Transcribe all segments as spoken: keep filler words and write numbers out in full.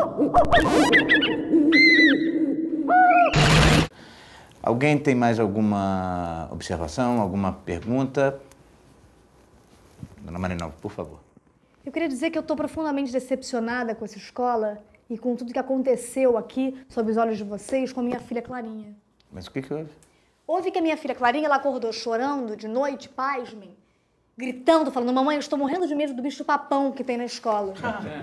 Alguém tem mais alguma observação, alguma pergunta? Dona Marinalva, por favor. Eu queria dizer que eu estou profundamente decepcionada com essa escola e com tudo que aconteceu aqui, sob os olhos de vocês, com a minha filha Clarinha. Mas o que que houve? Houve que a minha filha Clarinha, ela acordou chorando de noite, pasmem, gritando, falando, mamãe, eu estou morrendo de medo do bicho-papão que tem na escola.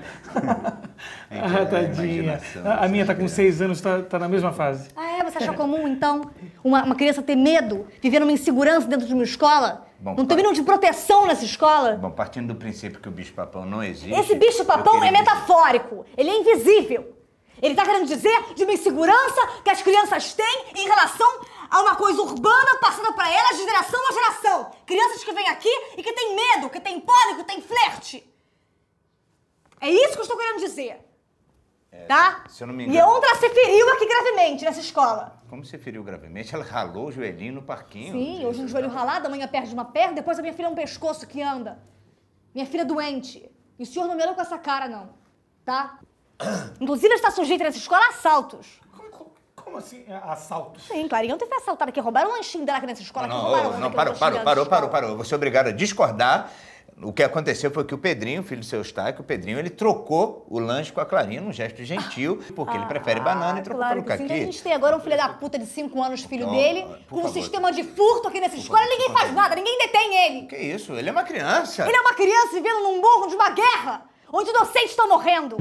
Ah, tadinha. A minha tá com seis anos, tá, tá na mesma fase. Ah, é? Você acha comum, então, uma, uma criança ter medo, viver numa insegurança dentro de uma escola? Bom, não tem mínimo de proteção nessa escola? Bom, partindo do princípio que o bicho-papão não existe... Esse bicho-papão é queria... metafórico, ele é invisível. Ele tá querendo dizer de uma insegurança que as crianças têm em relação a uma coisa urbana passando pra elas de geração a geração. Crianças que vêm aqui e que têm medo, que têm pânico, que têm flerte. É isso que eu estou querendo dizer. É, tá? Se eu não me engano... E outra se feriu aqui gravemente nessa escola. Como se feriu gravemente? Ela ralou o joelhinho no parquinho. Sim, hoje um joelho ralado, amanhã perde uma perna, depois a minha filha é um pescoço que anda. Minha filha é doente. E o senhor não me olha com essa cara, não. Tá? Inclusive, ela está sujeita nessa escola a assaltos. Como, como, como assim, assaltos? Sim, Clarinha, ontem foi assaltada aqui, roubaram um lanchinho dela aqui nessa escola. Não, aqui, não, roubaram não, aqui, parou, um parou, lanchinho parou, dela parou, na parou, escola. parou. Vou ser obrigado a discordar. O que aconteceu foi que o Pedrinho, filho do seu Eustáquio, o Pedrinho, ele trocou o lanche com a Clarinha num gesto gentil, porque ele prefere banana e trocou claro pelo que sim. caqui. A gente tem agora um filho da puta de cinco anos, filho Não, dele, por com um favor. sistema de furto aqui nessa escola, e ninguém faz nada, ninguém detém ele. Que isso? Ele é uma criança. Ele é uma criança vivendo num morro de uma guerra, onde inocentes estão morrendo.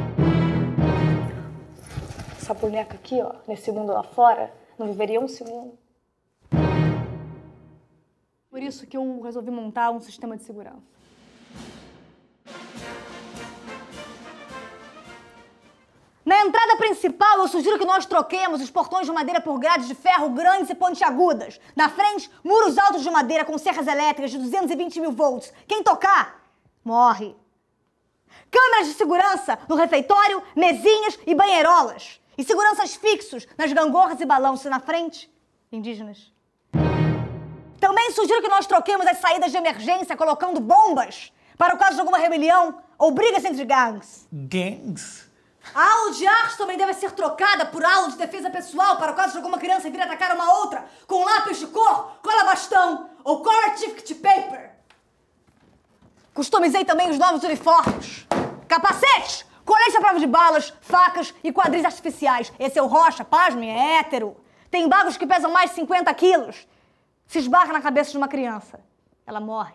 Essa boneca aqui, ó, nesse mundo lá fora, não viveria um segundo. Por isso que eu resolvi montar um sistema de segurança. Na entrada principal, eu sugiro que nós troquemos os portões de madeira por grades de ferro grandes e pontiagudas. Na frente, muros altos de madeira com serras elétricas de duzentos e vinte mil volts. Quem tocar, morre. Câmeras de segurança no refeitório, mesinhas e banheirolas. E seguranças fixos nas gangorras e balanços na frente, indígenas. Também sugiro que nós troquemos as saídas de emergência colocando bombas para o caso de alguma rebelião ou brigas entre gangues. Gangs? A aula de arte também deve ser trocada por aula de defesa pessoal para o caso de alguma criança vir atacar uma outra com lápis de cor, cola bastão ou correct paper. Customizei também os novos uniformes. Capacetes, colete à prova de balas, facas e quadris artificiais. Esse é o Rocha, pasmem, é hétero. Tem bagos que pesam mais de cinquenta quilos. Se esbarra na cabeça de uma criança, ela morre.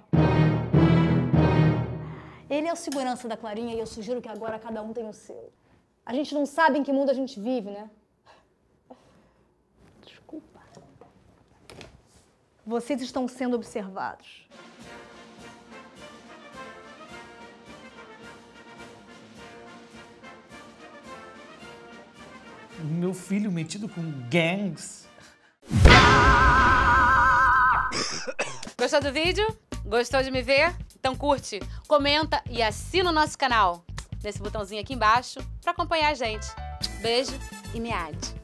Ele é o segurança da Clarinha e eu sugiro que agora cada um tenha o seu. A gente não sabe em que mundo a gente vive, né? Desculpa. Vocês estão sendo observados. Meu filho metido com gangs. Gostou do vídeo? Gostou de me ver? Então curte, comenta e assina o nosso canal. Nesse botãozinho aqui embaixo para acompanhar a gente. Beijo e me ade.